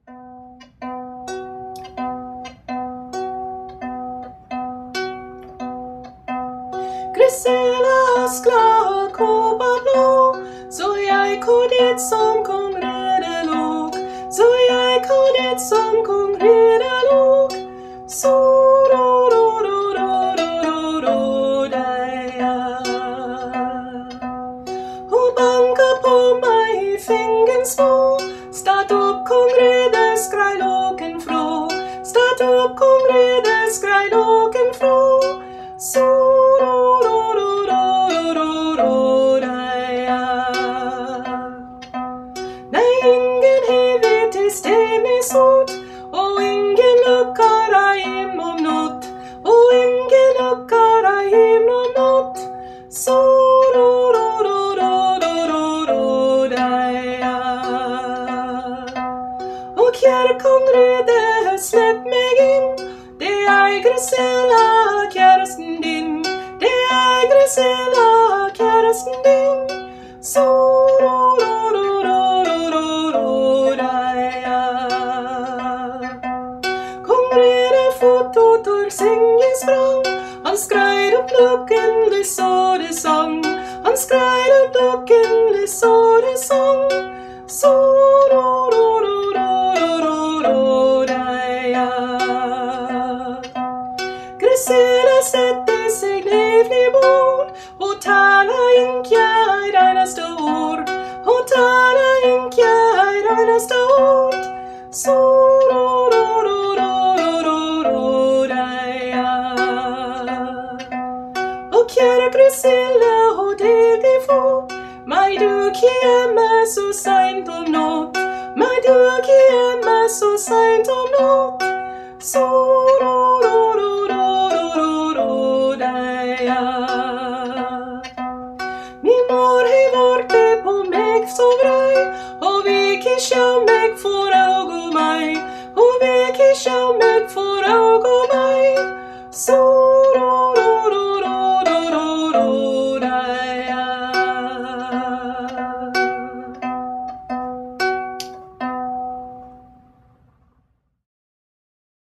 Griselas glade kåper blå, så jeg koddet som kong Redelok, så jeg koddet som kong Redelok. Så hun banker på meg i fingen små, start opp kong Rede, skrei låken frå, start opp kong Rede, skrei låken frå. Så nei, ingen hevet til stemme sot, og ingen lukker deg hjem om natt, og ingen lukker deg hjem om natt. Så og kjære kong Rede, slipp meg inn, det er Grisela, kjæresten din, det er Grisela, kjæresten din. Så kong Rede fotot og sengen sprang, han skreid opp lukken, lys og det sang, han skreid opp lukken, lys og det sang. Så Grisela sette seg ned i bord, og tala ikke et eneste ord, og tala ikke et eneste ord. Så og kjære Grisela, og deg i fot, meg du ikke hjemme så sent om natt, meg du ikke hjemme så sent om natt. Så min mor har vært på meg så vrei, og vil ikke sjå meg for augo meg, og vil ikke sjå meg for augo meg.